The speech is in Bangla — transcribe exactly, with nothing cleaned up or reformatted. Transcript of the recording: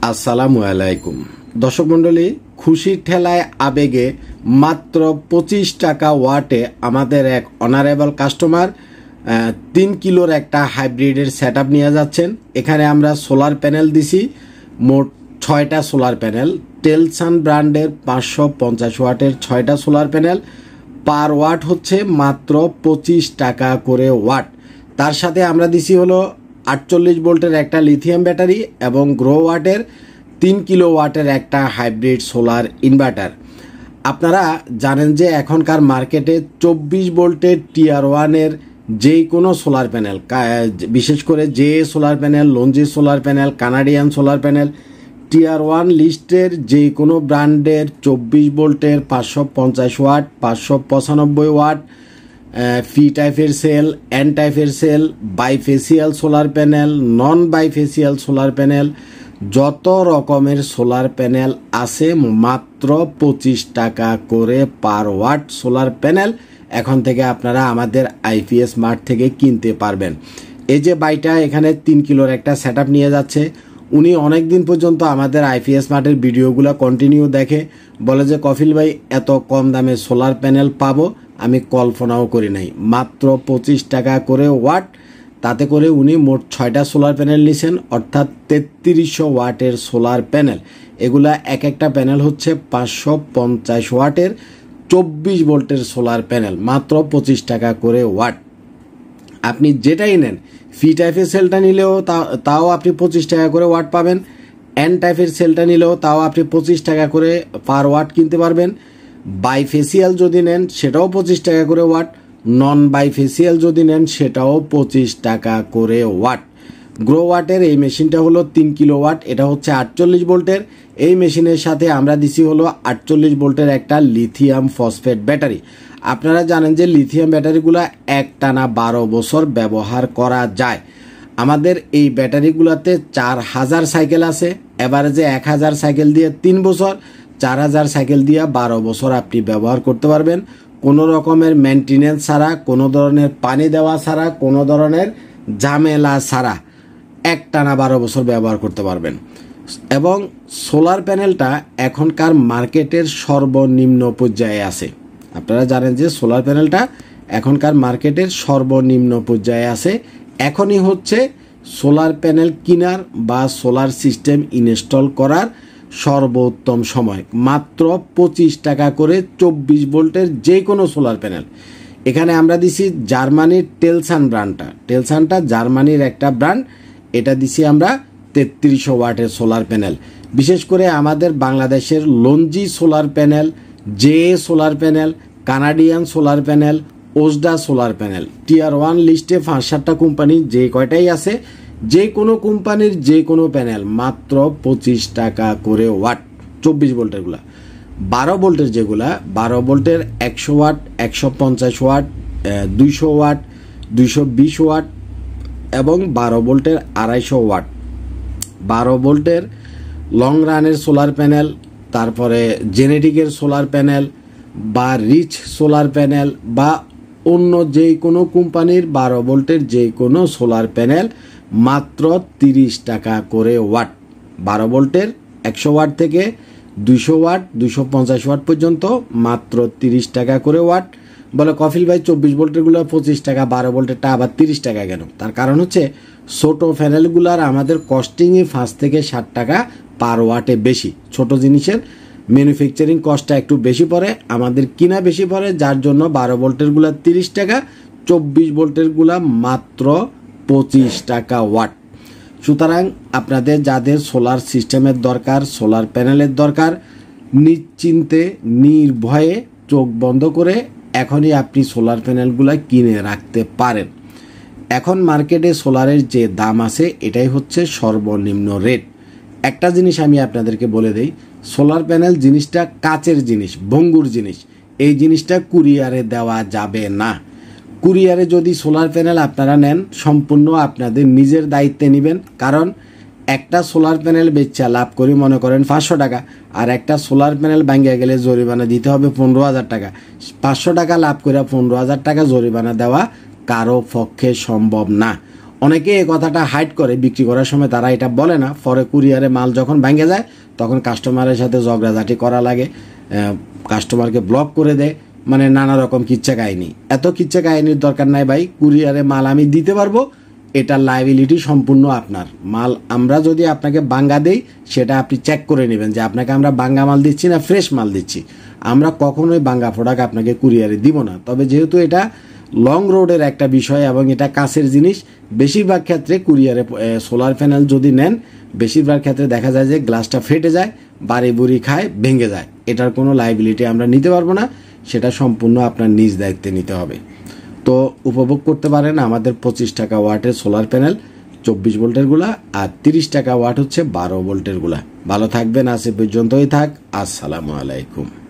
আসসালামু আলাইকুম দর্শক মণ্ডলী, খুশির ঠেলায় আবেগে মাত্র পঁচিশ টাকা ওয়াটে আমাদের এক অনারেবল কাস্টমার তিন কিলোর একটা হাইব্রিডের সেট আপ নিয়ে যাচ্ছেন। এখানে আমরা সোলার প্যানেল দিছি, মোট ছয়টা সোলার প্যানেল, টেলসান ব্র্যান্ডের পাঁচশো পঞ্চাশ ওয়াটের ছয়টা সোলার প্যানেল। পার ওয়াট হচ্ছে মাত্র পঁচিশ টাকা করে ওয়াট। তার সাথে আমরা দিছি হলো আটচল্লিশ ভোল্টের একটা লিথিয়াম ব্যাটারি এবং গ্রো ওয়াটের তিন কিলো ওয়াটের একটা হাইব্রিড সোলার ইনভার্টার। আপনারা জানেন যে এখনকার মার্কেটে চব্বিশ ভোল্টের টিআর ওয়ানের যে কোনো সোলার প্যানেল, বিশেষ করে J solar panel, Longi solar panel, Canadian solar panel, tier one লিস্টের যে কোনো ব্র্যান্ডের চব্বিশ ভোল্টের পাঁচশো পঞ্চাশ ওয়াট, পাঁচশো পঁচানব্বই ওয়াট, ফি টাইপের সেল, এন টাইপের cell, bifacial solar panel, non bifacial solar panel, যত রকমের সোলার প্যানেল আছে মাত্র পঁচিশ টাকা করে পার ওয়াট সোলার প্যানেল এখন থেকে আপনারা আমাদের আইপিএস মার্ট থেকে কিনতে পারবেন। এই যে বাইটা এখানে তিন কিলোর একটা সেট আপ নিয়ে যাচ্ছে, উনি অনেক দিন পর্যন্ত আমাদের আইপিএস মার্টের ভিডিওগুলো কন্টিনিউ দেখে, বলে যে কফিল ভাই এত কম দামে সোলার প্যানেল পাবো আমি কল্পনাও করি নাই। মাত্র পঁচিশ টাকা করে ওয়াট, তাতে করে উনি মোট ছয়টা সোলার প্যানেল নিছেন, অর্থাৎ তেত্রিশশো ওয়াটের সোলার প্যানেল। এগুলা এক একটা প্যানেল হচ্ছে পাঁচশো পঞ্চাশ ওয়াটের চব্বিশ ভোল্টের সোলার প্যানেল, মাত্র পঁচিশ টাকা করে ওয়াট। আপনি যেটাই নেন, ফি টাইপের সেলটা নিলেও তাও আপনি পঁচিশ টাকা করে ওয়াট পাবেন, এন টাইপের সেলটা নিলেও তাও আপনি পঁচিশ টাকা করে পার ওয়াট কিনতে পারবেন। বাইফেসিয়াল যদি নেন সেটাও পঁচিশ টাকা করে ওয়াট, নন বাইফেসিয়াল যদি নেন সেটাও পঁচিশ টাকা করে ওয়াট। গ্রো ওয়াটের এই মেশিনটা হলো তিন কিলো ওয়াট, এটা হচ্ছে আটচল্লিশ ভোল্টের। এই মেশিনের সাথে আমরা দিছি হলো আটচল্লিশ ভোল্টের একটা লিথিয়াম ফসফেট ব্যাটারি। আপনারা জানেন যে লিথিয়াম ব্যাটারিগুলো এক টানা বারো বছর ব্যবহার করা যায়। আমাদের এই ব্যাটারিগুলোতে চার হাজার সাইকেল আছে, এভারেজে এক হাজার সাইকেল দিয়ে তিন বছর, চার হাজার সাইকেল দিয়ে বারো বছর আপনি ব্যবহার করতে পারবেন, কোনো রকমের মেনটেনেন্স ছাড়া, কোনো ধরনের পানি দেওয়া ছাড়া, কোনো ধরনের ঝামেলা ছাড়া এক টানা বারো বছর ব্যবহার করতে পারবেন। এবং সোলার প্যানেলটা এখনকার মার্কেটের সর্বনিম্ন পর্যায়ে আছে। আপনারা জানেন যে সোলার প্যানেলটা এখনকার মার্কেটের সর্বনিম্ন পর্যায়ে আছে। এখনই হচ্ছে সোলার প্যানেল কেনার বা সোলার সিস্টেম ইনস্টল করার সর্বোত্তম সময়। মাত্র পঁচিশ টাকা করে চব্বিশ ভোল্টের যে কোনো সোলার প্যানেল। এখানে আমরা দিছি জার্মানির টেলসান ব্র্যান্ডটা, টেলসানটা জার্মানির একটা ব্র্যান্ড, এটা দিছি আমরা তেত্রিশশো ওয়াটের সোলার প্যানেল। বিশেষ করে আমাদের বাংলাদেশের Longi solar panel, J solar panel, Canadian solar panel, ওজডা সোলার প্যানেল, টিআর ওয়ান লিস্টে পাঁচ সাতটা কোম্পানি যে কয়টাই আছে, যে কোনো কোম্পানির যে কোনো প্যানেল মাত্র পঁচিশ টাকা করে ওয়াট। চব্বিশ ভোল্টেরগুলা, বারো ভোল্টের যেগুলা, বারো ভোল্টের একশো ওয়াট, একশো পঞ্চাশ ওয়াট, দুইশো ওয়াট, দুইশো বিশ ওয়াট এবং বারো ভোল্টের আড়াইশো ওয়াট। বারো ভোল্টের লং রানের সোলার প্যানেল, তারপরে জেনেটিকের সোলার প্যানেল বা রিচ সোলার প্যানেল বা অন্য যে কোনো কোম্পানির বারো ভোল্টের যে কোনো সোলার প্যানেল মাত্র তিরিশ টাকা করে ওয়াট। বারো ভোল্টের একশো ওয়াট থেকে দুইশো ওয়াট, দুইশো পঞ্চাশ ওয়াট পর্যন্ত মাত্র তিরিশ টাকা করে ওয়াট। বলে কফিল ভাই চব্বিশ ভোল্টেরগুলো পঁচিশ টাকা, বারো ভোল্টেরটা আবার তিরিশ টাকা কেন? তার কারণ হচ্ছে ছোটো প্যানেলগুলার আমাদের কস্টিংয়ে পাঁচ থেকে ষাট টাকা পার ওয়াটে বেশি। ছোট জিনিসের ম্যানুফ্যাকচারিং কস্টটা একটু বেশি পড়ে, আমাদের কিনা বেশি পড়ে, যার জন্য বারো ভোল্টেরগুলা তিরিশ টাকা, চব্বিশ ভোল্টেরগুলা মাত্র পঁচিশ টাকা ওয়াট। সুতরাং আপনাদের যাদের সোলার সিস্টেমের দরকার, সোলার প্যানেলের দরকার, নিশ্চিন্তে নির্ভয়ে চোখ বন্ধ করে এখনই আপনি সোলার প্যানেলগুলো কিনে রাখতে পারেন। এখন মার্কেটে সোলারের যে দাম আছে এটাই হচ্ছে সর্বনিম্ন রেট। একটা জিনিস আমি আপনাদেরকে বলে দেই, সোলার প্যানেল জিনিসটা কাচের জিনিস, ভঙ্গুর জিনিস, এই জিনিসটা কুরিয়ারে দেওয়া যাবে না। কুরিয়ারে যদি সোলার প্যানেল আপনারা নেন সম্পূর্ণ আপনাদের নিজের দায়িত্বে নেবেন, কারণ একটা সোলার প্যানেল বেচা লাভ করি মনে করেন পাঁচশো টাকা, আর একটা সোলার প্যানেল ভাঙিয়া গেলে জরিমানা দিতে হবে পনেরো হাজার টাকা। পাঁচশো টাকা লাভ করে পনেরো হাজার টাকা জরিমানা দেওয়া কারো পক্ষে সম্ভব না। অনেকে এই কথাটা হাইড করে বিক্রি করার সময়, তারা এটা বলে না। পরে কুরিয়ারে মাল যখন ভেঙে যায় তখন কাস্টমারের সাথে ঝগড়াঝাটি করা লাগে, কাস্টমারকে ব্লক করে দেয়, মানে নানা রকম কিচ্ছা কাহিনী। এত কিচ্ছা কাহিনীর দরকার নাই ভাই। কুরিয়ারে মাল আমি দিতে পারবো, এটা লাইবিলিটি সম্পূর্ণ আপনার। মাল আমরা যদি আপনাকে বাঙ্গা দেই সেটা আপনি চেক করে নেবেন যে আপনাকে আমরা বাঙ্গা মাল দিচ্ছি না ফ্রেশ মাল দিচ্ছি। আমরা কখনোই বাঙ্গা প্রোডাক্ট আপনাকে কুরিয়ারে দিব না। তবে যেহেতু এটা লং রোডের একটা বিষয় এবং এটা কাছের জিনিস, বেশিরভাগ ক্ষেত্রে কুরিয়ারে সোলার প্যানেল যদি নেন, বেশিরভাগ ক্ষেত্রে দেখা যায় যে গ্লাসটা ফেটে যায়, বাড়ি বুড়ি খায়, ভেঙে যায়। এটার কোনো লাইবিলিটি আমরা নিতে পারবো না, সেটা সম্পূর্ণ আপনার নিজ দায়িত্বে নিতে হবে। তো উপভোগ করতে পারেন আমাদের পঁচিশ টাকা ওয়াটের সোলার প্যানেল, চব্বিশ ভোল্টেরগুলা, আর তিরিশ টাকা ওয়াট হচ্ছে বারো ভোল্টেরগুলা। ভালো থাকবেন, আজ এ পর্যন্তই থাক। আসসালামু আলাইকুম।